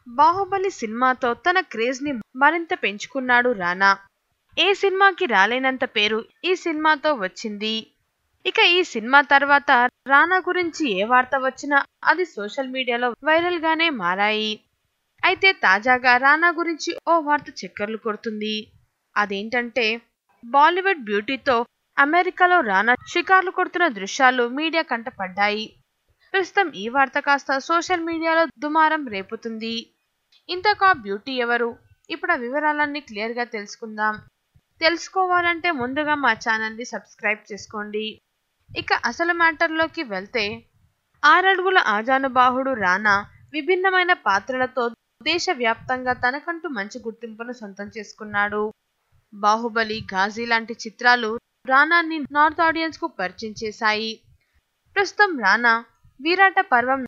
బాహుబలి సినిమాతో తన క్రేజ్ ని మరింత పెంచుకున్నాడు రానా. ఏ సినిమాకి రాలేనంత పేరు ఈ సినిమాతో వచ్చింది. ఇక ఈ సినిమా తర్వాత రానా గురించి ఏ వార్త వచ్చినా అది సోషల్ మీడియాలో వైరల్ గానే మారాయి. అయితే తాజాగా రానా గురించి ఓ వార్త చక్కర్లు కొడుతుంది. అదేంటంటే బాలీవుడ్ బ్యూటీతో అమెరికాలో రానా షికార్లు కొడుతున్న దృశ్యాలు మీడియా కంటపడ్డాయి. ప్రస్తుతం ఈ వార్త కాస్త సోషల్ మీడియాలో దుమారం రేపుతుంది. ఇంతకు ఆ బ్యూటీ ఎవరు? ఇప్పుడు ఆ వివరాలన్నీ క్లియర్ గా తెలుసుకుందాం. తెలుసుకోవాలంటే ముందుగా మా ఛానల్ని సబ్స్క్రైబ్ చేసుకోండి. ఇక అసలు మ్యాటర్లోకి వెళ్తే 6 అడుగుల ఆజానుబాహుడు రానా విభిన్నమైన పాత్రలతో దేశవ్యాప్తంగా తనకంటూ మంచి గుర్తింపును సొంతం చేసుకున్నాడు. బాహుబలి, ఘాజీ లాంటి చిత్రాలు రానాని నార్త్ ఆడియన్స్ కు పరిచయం చేశాయి. ప్రస్తుతం రానా విరాట పర్వం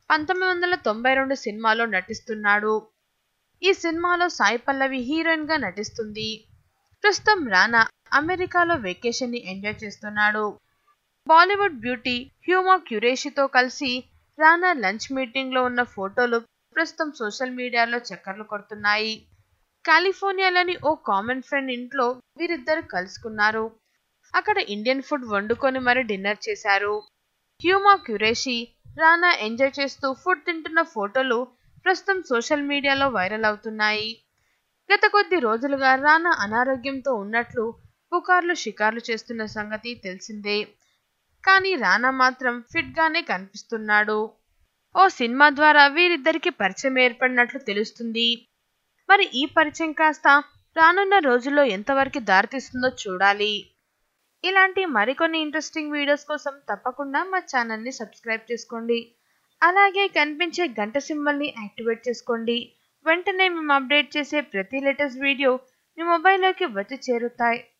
1992 సినిమాలో నటిస్తున్నాడు. ఈ సినిమాలో సాయి పల్లవి హీరోయిన్ గా నటిస్తుంది. ప్రస్తుతం రానా అమెరికాలో వెకేషన్ ని ఎంజాయ్ చేస్తున్నాడు. బాలీవుడ్ బ్యూటీ హ్యూమా క్యురేషితో కలిసి రానా లంచ్ మీటింగ్ లో ఉన్న ఫోటోలు ప్రస్తుతం సోషల్ మీడియాలో చక్కర్లు కొడుతున్నాయి. కాలిఫోర్నియాలోని ఓ కామన్ ఫ్రెండ్ ఇంట్లో వీరిద్దరు కలుసుకున్నారు. అక్కడ ఇండియన్ ఫుడ్ వండుకొని మరి డిన్నర్ చేశారు. హ్యూమా క్యురేషి రానా ఎంజాయ్ చేస్తూ ఫుడ్ తింటున్న ఫోటోలు ప్రస్తుతం సోషల్ మీడియాలో వైరల్ అవుతున్నాయి. గత కొద్ది రోజులుగా రానా అనారోగ్యంతో ఉన్నట్లు పుకార్లు షికార్లు చేస్తున్న సంగతి తెలిసిందే. కానీ రానా మాత్రం ఫిట్ గానే కనిపిస్తున్నాడు. ఓ సినిమా ద్వారా వీరిద్దరికి పరిచయం ఏర్పడినట్లు తెలుస్తుంది. మరి ఈ పరిచయం కాస్త రానున్న రోజుల్లో ఎంతవరకు దారితీస్తుందో చూడాలి. ఇలాంటి మరికొన్ని ఇంట్రెస్టింగ్ వీడియోస్ కోసం తప్పకుండా మా ఛానల్ని సబ్స్క్రైబ్ చేసుకోండి. అలాగే కనిపించే గంట సింబల్ని యాక్టివేట్ చేసుకోండి. వెంటనే మేము అప్డేట్ చేసే ప్రతి లేటెస్ట్ వీడియో మీ మొబైల్లోకి వచ్చి చేరుతాయి.